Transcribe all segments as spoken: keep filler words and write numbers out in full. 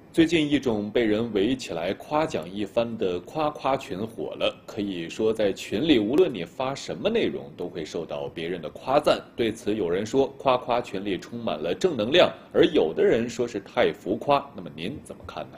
最近一种被人围起来夸奖一番的夸夸群火了，可以说在群里无论你发什么内容都会受到别人的夸赞。对此有人说夸夸群里充满了正能量，而有的人说是太浮夸。那么您怎么看呢？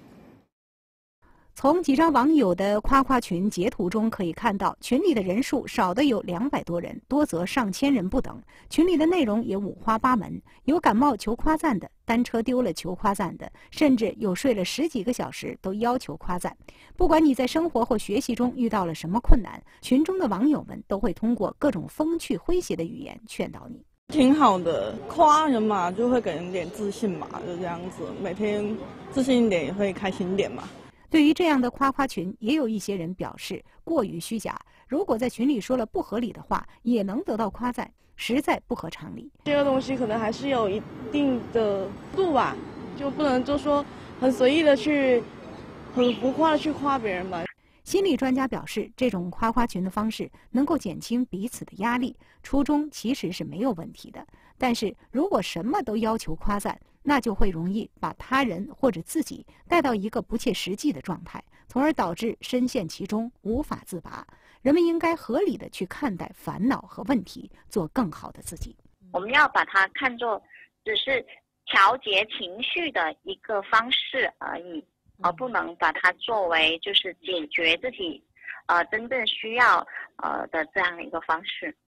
从几张网友的夸夸群截图中可以看到，群里的人数少的有两百多人，多则上千人不等。群里的内容也五花八门，有感冒求夸赞的，单车丢了求夸赞的，甚至有睡了十几个小时都要求夸赞。不管你在生活或学习中遇到了什么困难，群中的网友们都会通过各种风趣诙谐的语言劝导你。 挺好的，夸人嘛，就会给人点自信嘛，就这样子，每天自信一点也会开心一点嘛。 对于这样的夸夸群，也有一些人表示过于虚假。如果在群里说了不合理的话，也能得到夸赞，实在不合常理。 这个东西可能还是有一定的度吧，就不能就说很随意的去、很浮夸的去夸别人吧。 心理专家表示，这种夸夸群的方式能够减轻彼此的压力，初衷其实是没有问题的。但是如果什么都要求夸赞，那就会容易把他人或者自己带到一个不切实际的状态，从而导致深陷其中无法自拔。人们应该合理的去看待烦恼和问题，做更好的自己。 我们要把它看作只是调节情绪的一个方式而已，而不能把它作为就是解决自己呃真正需要呃的这样一个方式。